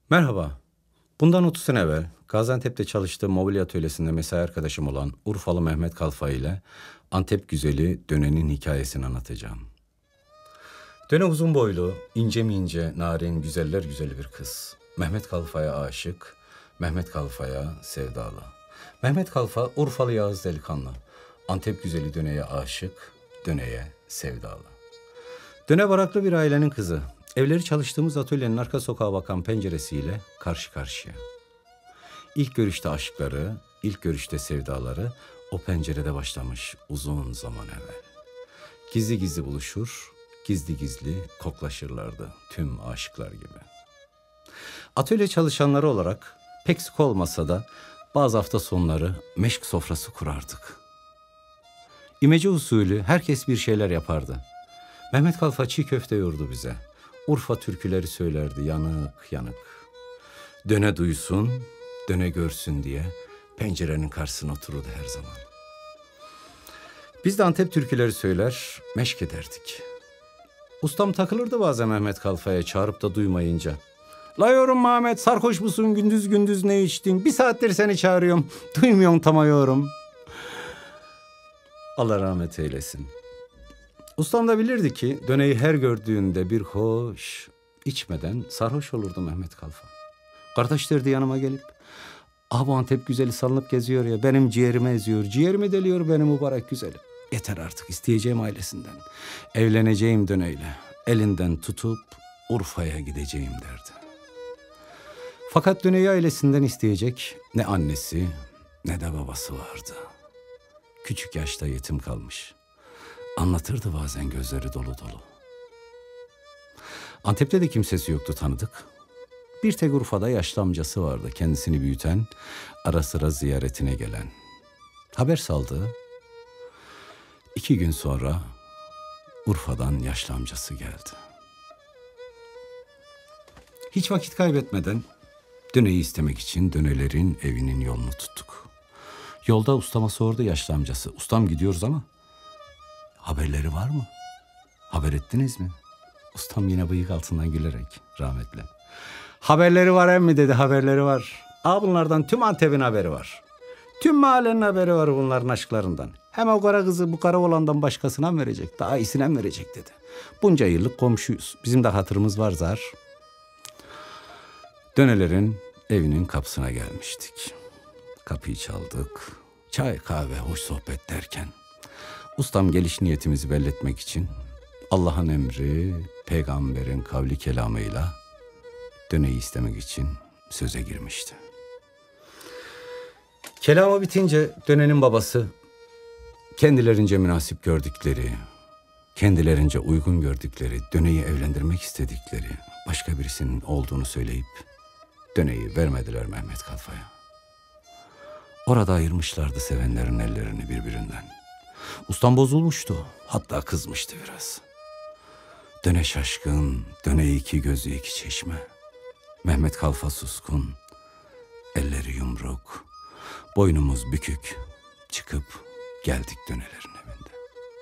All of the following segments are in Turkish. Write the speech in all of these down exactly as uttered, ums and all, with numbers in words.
Merhaba. Bundan otuz sene evvel Gaziantep'te çalıştığım mobilya atölyesinde mesai arkadaşım olan Urfalı Mehmet Kalfa ile Antep güzeli Döne'nin hikayesini anlatacağım. Döne uzun boylu, ince mi ince, narin, güzeller güzeli bir kız. Mehmet Kalfa'ya aşık, Mehmet Kalfa'ya sevdalı. Mehmet Kalfa Urfalı Yağız delikanlı. Antep güzeli Döne'ye aşık, Döne'ye sevdalı. Döne baraklı bir ailenin kızı. Evleri çalıştığımız atölyenin arka sokağa bakan penceresiyle karşı karşıya. İlk görüşte aşkları, ilk görüşte sevdaları o pencerede başlamış uzun zaman evvel. Gizli gizli buluşur, gizli gizli koklaşırlardı tüm aşıklar gibi. Atölye çalışanları olarak pek sık olmasa da bazı hafta sonları meşk sofrası kurardık. İmece usulü herkes bir şeyler yapardı. Mehmet Kalfa çiğ köfte yoğurdu bize. Urfa türküleri söylerdi yanık yanık. Döne duysun, döne görsün diye pencerenin karşısına otururdu her zaman. Biz de Antep türküleri söyler, meşk ederdik. Ustam takılırdı bazen Mehmet Kalfa'ya çağırıp da duymayınca. La yorum Mehmet, sarhoş musun, gündüz gündüz ne içtin? Bir saattir seni çağırıyorum, duymuyorsun tamayıyorum. Allah rahmet eylesin. Ustam da bilirdi ki Döne'yi her gördüğünde bir hoş, içmeden sarhoş olurdu Mehmet Kalfa. Kardeş derdi yanıma gelip, ah bu Antep güzeli salınıp geziyor ya, benim ciğerimi eziyor, ciğerimi deliyor benim mübarek güzelim. Yeter artık, isteyeceğim ailesinden, evleneceğim Döne'yle, elinden tutup Urfa'ya gideceğim derdi. Fakat Döne'yi ailesinden isteyecek ne annesi ne de babası vardı. Küçük yaşta yetim kalmış. Anlatırdı bazen gözleri dolu dolu. Antep'te de kimsesi yoktu tanıdık. Bir tek Urfa'da yaşlı amcası vardı kendisini büyüten, ara sıra ziyaretine gelen. Haber saldı. İki gün sonra Urfa'dan yaşlı amcası geldi. Hiç vakit kaybetmeden Döne'yi istemek için Dönelerin evinin yolunu tuttuk. Yolda ustama sordu yaşlı amcası. Ustam gidiyoruz ama haberleri var mı? Haber ettiniz mi? Ustam yine bıyık altından gülerek rahmetli. Haberleri var emmi dedi, haberleri var. Aa bunlardan tüm Antep'in haberi var. Tüm mahallenin haberi var bunların aşklarından. Hem o kara kızı bu kara olandan başkasına mı verecek? Daha iyisine mi verecek dedi. Bunca yıllık komşuyuz. Bizim de hatırımız var zar. Dönelerin evinin kapısına gelmiştik. Kapıyı çaldık. Çay, kahve, hoş sohbet derken ustam geliş niyetimizi belli etmek için Allah'ın emri, peygamberin kavli kelamıyla Döne'yi istemek için söze girmişti. Kelamı bitince Döne'nin babası kendilerince münasip gördükleri, kendilerince uygun gördükleri, Döne'yi evlendirmek istedikleri başka birisinin olduğunu söyleyip Döne'yi vermediler Mehmet Kalfa'ya. Orada ayırmışlardı sevenlerin ellerini birbirinden. Ustam bozulmuştu, hatta kızmıştı biraz. Döne şaşkın, Döne iki gözü iki çeşme. Mehmet Kalfa suskun, elleri yumruk, boynumuz bükük. Çıkıp geldik Dönelerin evinde.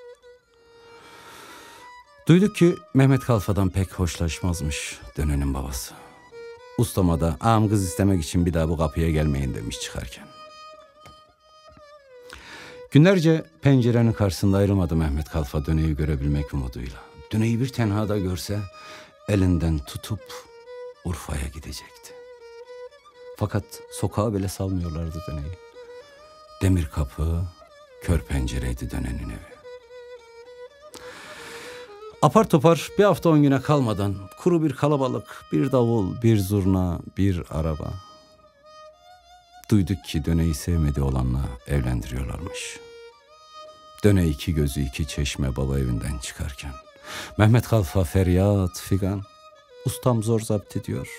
Duyduk ki Mehmet Kalfa'dan pek hoşlaşmazmış Döne'nin babası. Ustama da ağam kız istemek için bir daha bu kapıya gelmeyin demiş çıkarken. Günlerce pencerenin karşısında ayrılmadı Mehmet Kalfa Döne'yi görebilmek umuduyla. Döne'yi bir tenhada görse elinden tutup Urfa'ya gidecekti. Fakat sokağa bile salmıyorlardı Döne'yi. Demir kapı, kör pencereydi Döne'nin evi. Apar topar bir hafta on güne kalmadan kuru bir kalabalık, bir davul, bir zurna, bir araba. Duyduk ki Döne'yi sevmediği olanla evlendiriyorlarmış. Döne iki gözü iki çeşme baba evinden çıkarken Mehmet Kalfa feryat figan, ustam zor zapt ediyor.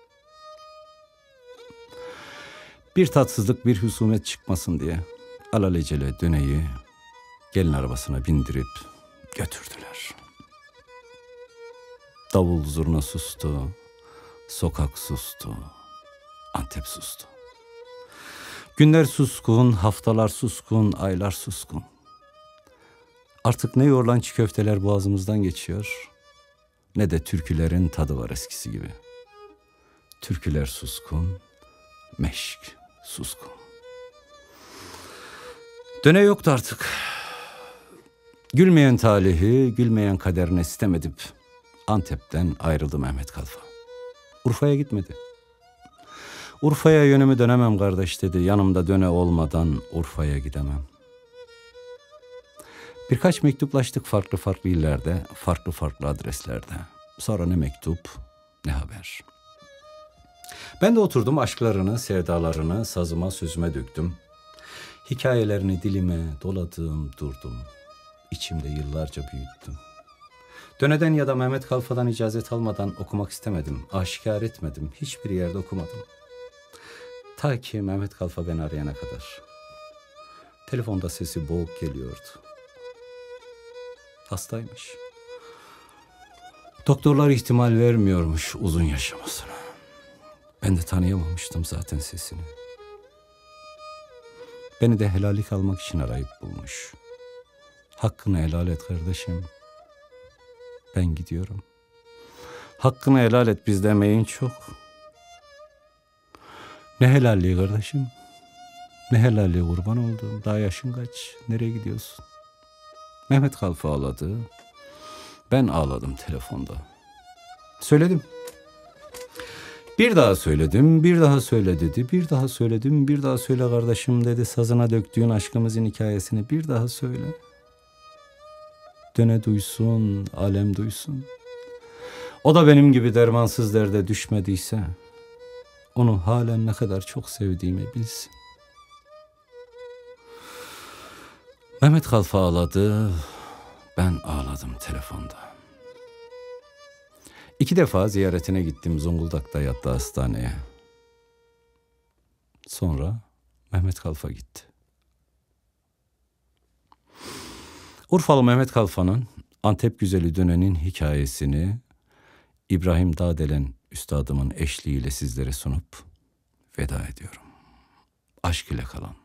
Bir tatsızlık bir husumet çıkmasın diye alelacele Döne'yi gelin arabasına bindirip götürdüler. Davul zurna sustu, sokak sustu, Antep sustu. Günler suskun, haftalar suskun, aylar suskun. Artık ne yoğrulan çiğ köfteler boğazımızdan geçiyor, ne de türkülerin tadı var eskisi gibi. Türküler suskun, meşk suskun. Döne yoktu artık. Gülmeyen talihi, gülmeyen kaderine sitem edip Antep'ten ayrıldı Mehmet Kalfa. Urfa'ya gitmedi. Urfa'ya yönümü dönemem kardeş dedi. Yanımda döne olmadan Urfa'ya gidemem. Birkaç mektuplaştık farklı farklı illerde, farklı farklı adreslerde. Sonra ne mektup, ne haber. Ben de oturdum aşklarını, sevdalarını sazıma sözüme döktüm. Hikayelerini dilime doladım, durdum. İçimde yıllarca büyüttüm. Döneden ya da Mehmet Kalfa'dan icazet almadan okumak istemedim. Aşikar etmedim. Hiçbir yerde okumadım. Ta ki Mehmet Kalfa beni arayana kadar. Telefonda sesi boğuk geliyordu. Hastaymış. Doktorlar ihtimal vermiyormuş uzun yaşamasına. Ben de tanıyamamıştım zaten sesini. Beni de helallik almak için arayıp bulmuş. Hakkını helal et kardeşim. Ben gidiyorum. Hakkını helal et, bizde emeğin çok. Ne helalliği kardeşim? Ne helalliği kurban olduğum? Daha yaşın kaç? Nereye gidiyorsun? Mehmet Kalfa ağladı. Ben ağladım telefonda. Söyledim. Bir daha söyledim, bir daha söyle dedi. Bir daha söyledim, bir daha söyle kardeşim dedi. Sazına döktüğün aşkımızın hikayesini bir daha söyle. Döne duysun, alem duysun. O da benim gibi dermansız derde düşmediyse, onu halen ne kadar çok sevdiğimi bilsin. Mehmet Kalfa ağladı, ben ağladım telefonda. İki defa ziyaretine gittim, Zonguldak'ta yattı hastaneye. Sonra Mehmet Kalfa gitti. Urfalı Mehmet Kalfa'nın Antep Güzeli Döne'nin hikayesini İbrahim Dağdelen üstadımın eşliğiyle sizlere sunup veda ediyorum. Aşk ile kalın.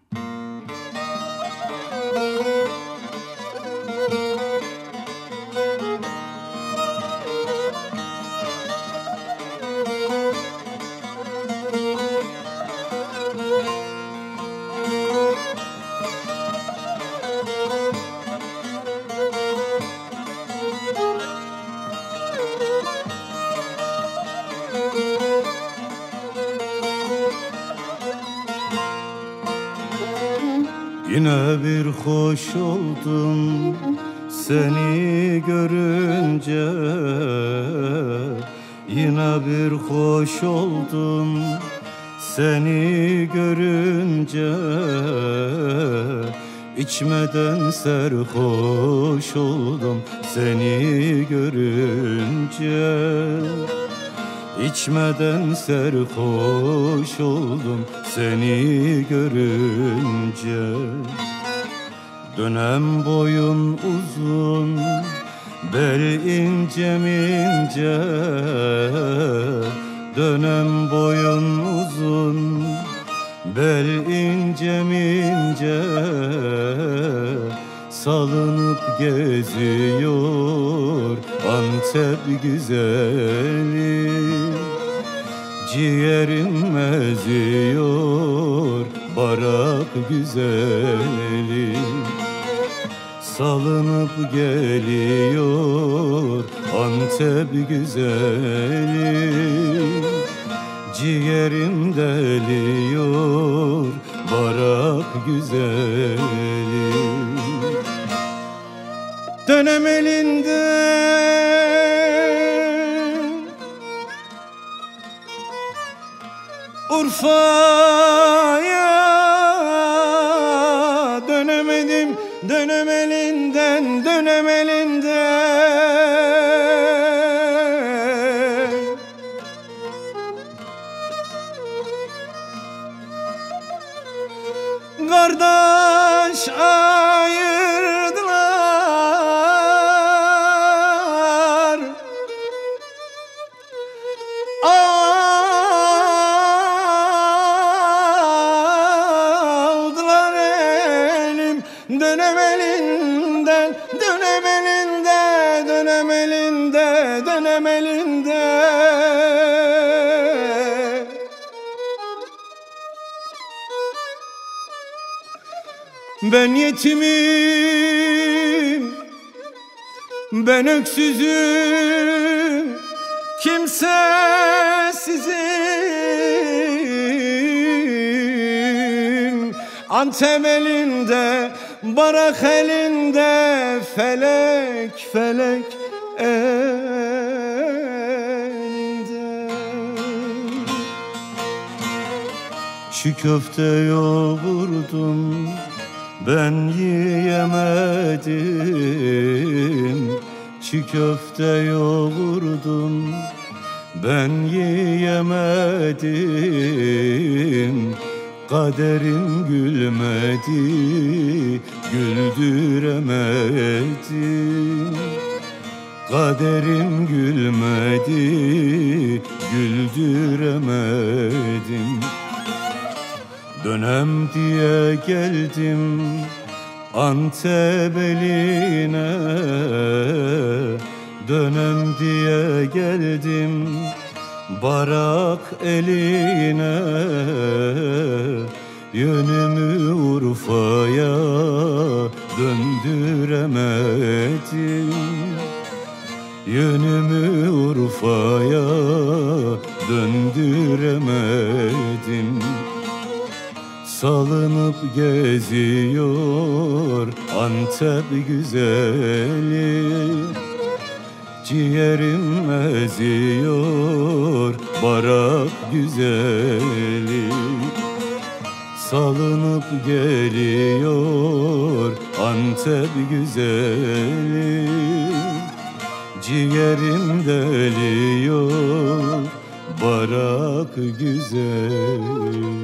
Yine bir hoş oldum seni görünce, yine bir hoş oldum seni görünce, içmeden serhoş oldum seni görünce. İçmeden serhoş oldum seni görünce. Dönem boyun uzun, bel incem ince. Dönem boyun uzun, bel incem ince. Salınıp geziyor Antep güzeli. Ciğerim eziyor barak güzeli. Salınıp geliyor Antep güzeli. Ciğerim deliyor barak güzeli. Dönem elinden Urfa'ya dönemedim, dönem elinden, dönem elinden. Kardeş ayırdılar, aldılar elim, dönem elinden, dönem elinde, dönem elinde, dönem elinde. Ben yetimim, ben öksüzüm, kimsesizim. Antep elinde, barak elinde, felek felek elinde. Çiğ köfte yoğurdum, ben yiyemedim. Çiğ köfte yoğurdum, ben yiyemedim. Kaderim gülmedi, güldüremedim. Kaderim gülmedi, güldüremedim. Dönem diye geldim Antep eline, dönem diye geldim barak eline. Yönümü Urfa'ya döndüremedim. Yönümü Urfa'ya döndüremedim. Salınıp geziyor Antep güzeli, ciğerim eziyor barak güzeli. Salınıp geliyor Antep güzeli, ciğerim deliyor barak güzeli.